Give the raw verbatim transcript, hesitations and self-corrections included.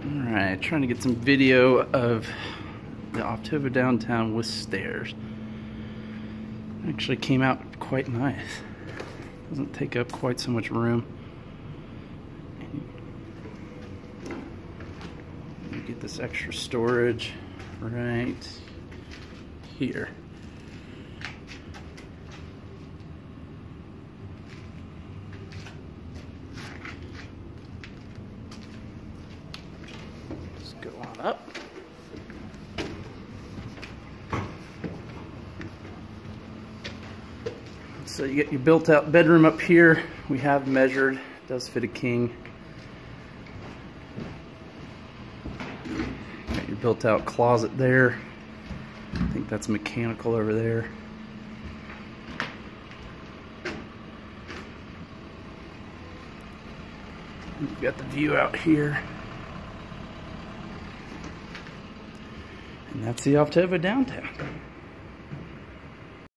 Alright, trying to get some video of the Avtovo Downtown with stairs. Actually came out quite nice. Doesn't take up quite so much room. You get this extra storage right here. Just go on up. So you get your built-out bedroom up here. We have measured. It does fit a king. Got your built-out closet there. I think that's mechanical over there. You've got the view out here. And that's the Avtovo Downtown.